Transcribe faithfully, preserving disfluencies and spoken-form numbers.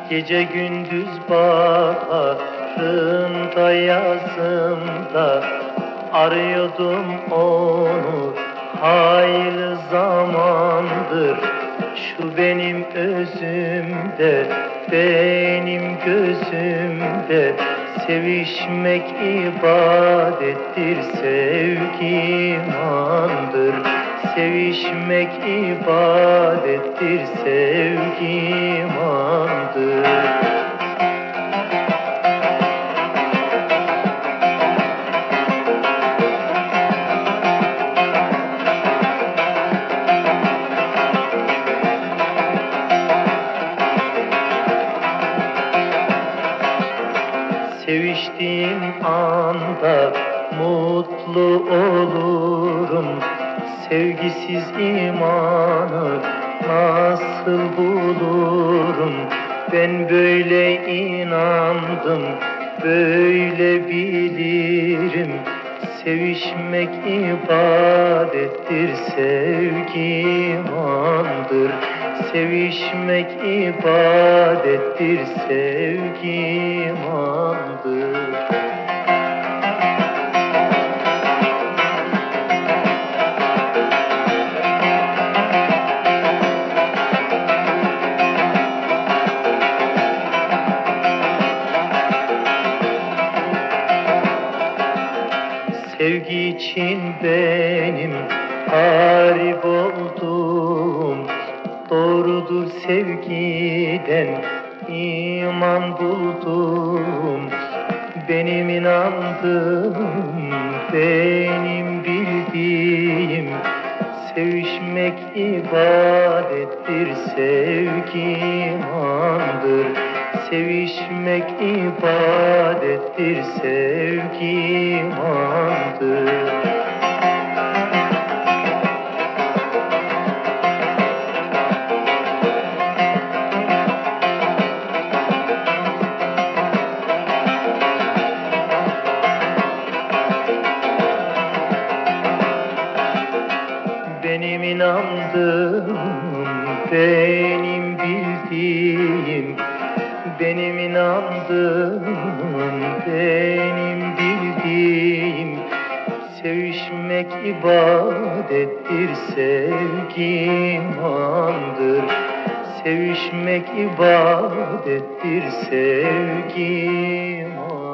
Gece gündüz baharında yazımda arıyordum onu, hayli zamandır. Şu benim özümde, benim gözümde, sevişmek ibadettir, sevgi imandır. Sevişmek ibadettir, sevgi imandır. Seviştiğim anda mutlu olurum. Sevgisiz imanı nasıl bulurum? Ben böyle inandım, böyle bilirim. Sevişmek ibadettir, sevgi imandır. Sevişmek ibadettir, sevgi imandır. Sevgi için benim harip oldum. Doğrudur, sevgiden iman buldum. Benim inandığım, benim bildiğim, sevişmek ibadettir, sevgi imandır. Sevişmek ibadettir, sevgi imandır. Benim inandığım, benim bildiğim, benim inandığım, benim bildiğim, sevişmek ibadettir, sevgi imandır. Sevişmek ibadettir, sevgi imandır.